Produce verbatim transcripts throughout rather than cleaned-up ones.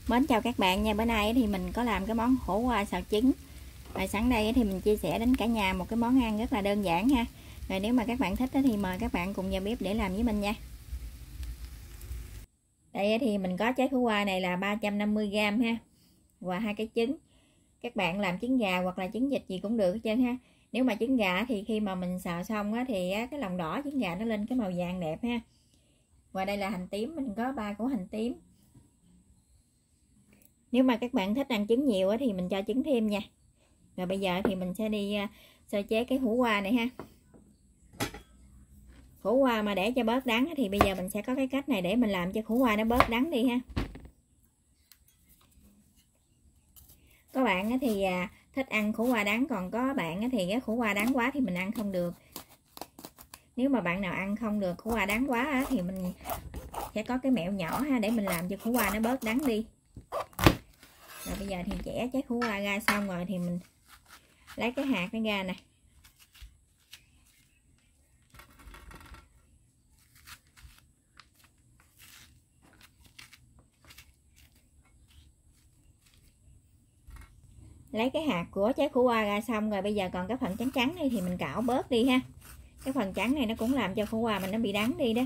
Mến chào các bạn nha. Bữa nay thì mình có làm cái món khổ qua xào trứng. Rồi sẵn đây thì mình chia sẻ đến cả nhà một cái món ăn rất là đơn giản ha. Rồi nếu mà các bạn thích thì mời các bạn cùng vào bếp để làm với mình nha. Đây thì mình có trái khổ qua này là ba trăm năm mươi gam ha. Và hai cái trứng. Các bạn làm trứng gà hoặc là trứng vịt gì cũng được hết trơn ha. Nếu mà trứng gà thì khi mà mình xào xong á, thì cái lòng đỏ trứng gà nó lên cái màu vàng đẹp ha. Và đây là hành tím, mình có ba củ hành tím. Nếu mà các bạn thích ăn trứng nhiều thì mình cho trứng thêm nha. Rồi bây giờ thì mình sẽ đi sơ chế cái khổ qua này ha. Khổ qua mà để cho bớt đắng thì bây giờ mình sẽ có cái cách này để mình làm cho khổ qua nó bớt đắng đi ha. Có bạn thì thích ăn khổ qua đắng, còn có bạn thì cái khổ qua đắng quá thì mình ăn không được. Nếu mà bạn nào ăn không được khổ qua đắng quá thì mình sẽ có cái mẹo nhỏ ha để mình làm cho khổ qua nó bớt đắng đi. Rồi bây giờ thì chẻ trái khổ qua ra xong rồi thì mình lấy cái hạt nó ra nè. Lấy cái hạt của trái khổ qua ra xong rồi bây giờ còn cái phần trắng trắng này thì mình cạo bớt đi ha. Cái phần trắng này nó cũng làm cho khổ qua mình nó bị đắng đi đó.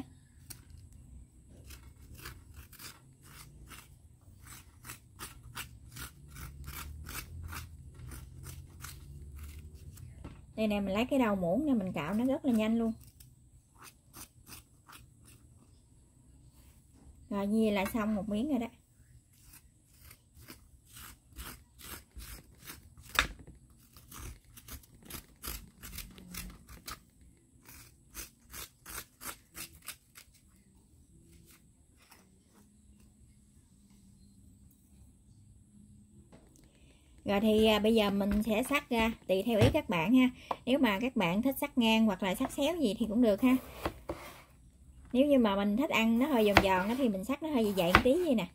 Đây nè, mình lấy cái đầu muỗng này mình cạo nó rất là nhanh luôn. Rồi như là xong một miếng rồi đó. Rồi thì à, bây giờ mình sẽ sắc ra tùy theo ý các bạn ha. Nếu mà các bạn thích sắc ngang hoặc là sắc xéo gì thì cũng được ha. Nếu như mà mình thích ăn nó hơi giòn giòn thì mình sắc nó hơi dày một tí vậy nè.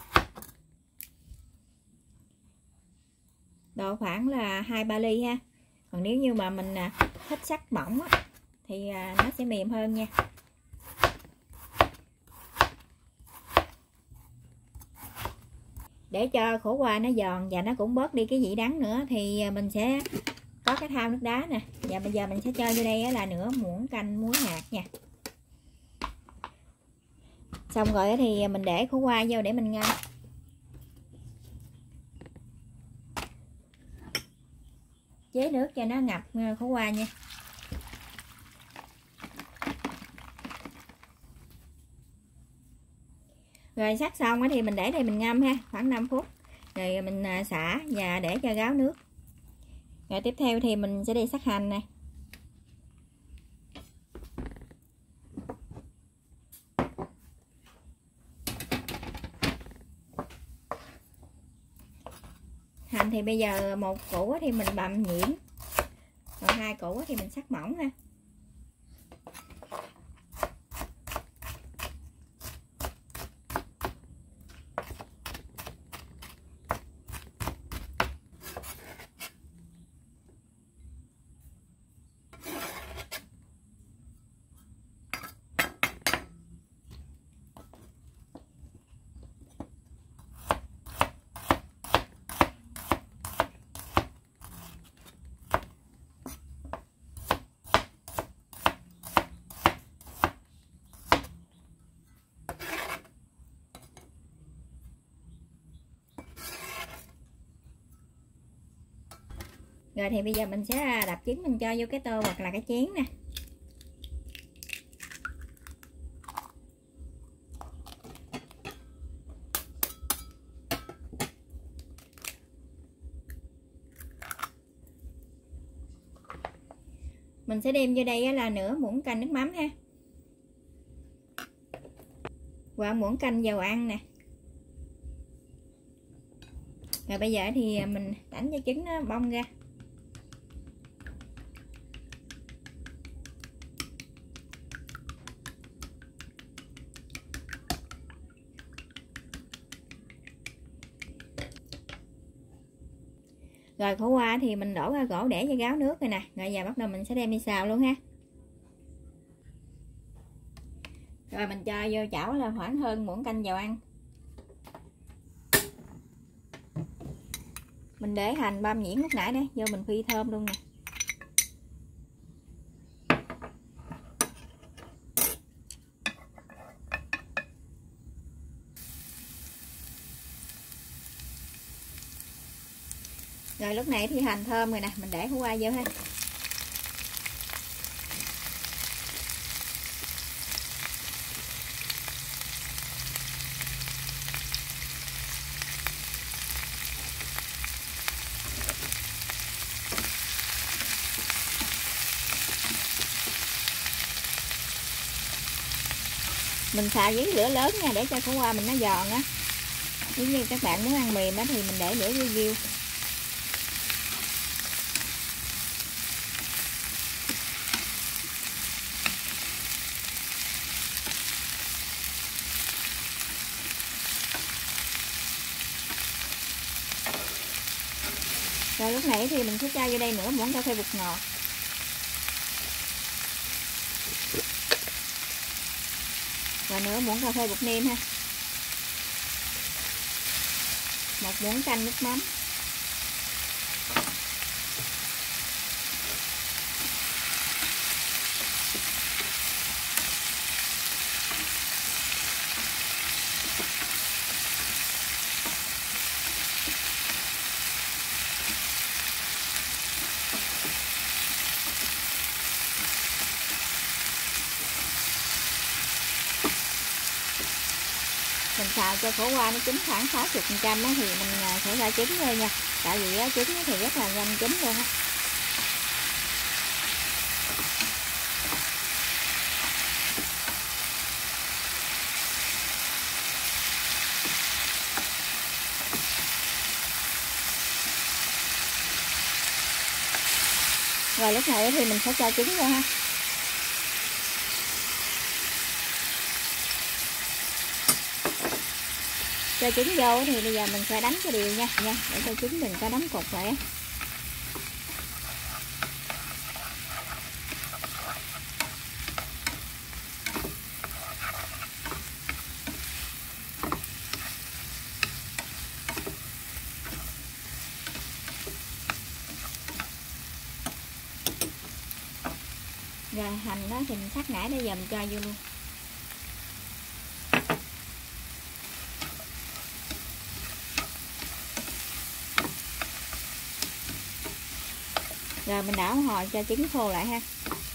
Độ khoảng là hai ba ly ha. Còn nếu như mà mình à, thích sắc mỏng á, thì à, nó sẽ mềm hơn nha. Để cho khổ qua nó giòn và nó cũng bớt đi cái vị đắng nữa thì mình sẽ có cái thau nước đá nè. Và bây giờ mình sẽ cho vô đây là nửa muỗng canh muối hạt nha. Xong rồi thì mình để khổ qua vô để mình ngâm. Chế nước cho nó ngập khổ qua nha. Rồi sắc xong thì mình để đây mình ngâm ha, khoảng năm phút. Rồi mình xả và để cho ráo nước. Rồi tiếp theo thì mình sẽ đi sắc hành nè. Hành thì bây giờ một củ thì mình bằm nhuyễn. Còn hai củ thì mình sắc mỏng ha. Rồi thì bây giờ mình sẽ đập trứng mình cho vô cái tô hoặc là cái chén nè. Mình sẽ đem vô đây là nửa muỗng canh nước mắm ha. Và muỗng canh dầu ăn nè. Rồi bây giờ thì mình đánh cho trứng nó bong ra. Rồi khổ qua thì mình đổ ra gỗ để cho ráo nước rồi nè. Rồi giờ bắt đầu mình sẽ đem đi xào luôn ha. Rồi mình cho vô chảo là khoảng hơn muỗng canh dầu ăn. Mình để hành băm nhuyễn lúc nãy đấy, vô mình phi thơm luôn nè. Rồi lúc này thì hành thơm rồi nè, mình để khổ qua vô ha. Mình xào với lửa lớn nha, để cho khổ qua mình nó giòn á. Nếu như các bạn muốn ăn mềm á thì mình để lửa riu riu. Rồi lúc này thì mình sẽ cho vô đây nữa muỗng cà phê bột ngọt. Và nữa muỗng cà phê bột nêm ha. Một muỗng canh nước mắm. Mình xào cho khổ qua nó chín khoảng sáu mươi phần trăm thì mình sẽ ra trứng thôi nha. Tại vì á, trứng thì rất là nhanh chín luôn á. Rồi lúc này thì mình sẽ cho trứng vô ha. Cho trứng vô thì bây giờ mình sẽ đánh cho đều nha nha, để cho trứng đừng có đánh cục lại. Rồi hành đó thì mình sắc nãy để giờ mình cho vô luôn. Rồi mình đảo hồi cho trứng khô lại ha.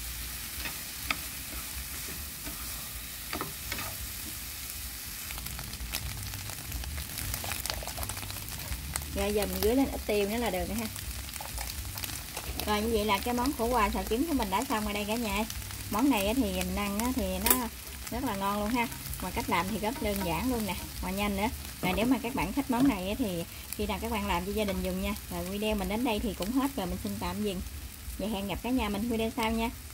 Rồi giờ mình rưới lên ít tiêu nữa là được rồi ha. Rồi như vậy là cái món khổ qua xào trứng của mình đã xong ở đây cả nhà. Món này thì mình ăn thì nó rất là ngon luôn ha. Và cách làm thì rất đơn giản luôn nè, và nhanh nữa. Rồi nếu mà các bạn thích món này thì khi nào các bạn làm cho gia đình dùng nha. Rồi video mình đến đây thì cũng hết rồi, mình xin tạm dừng. Và hẹn gặp cả nhà mình video sau nha.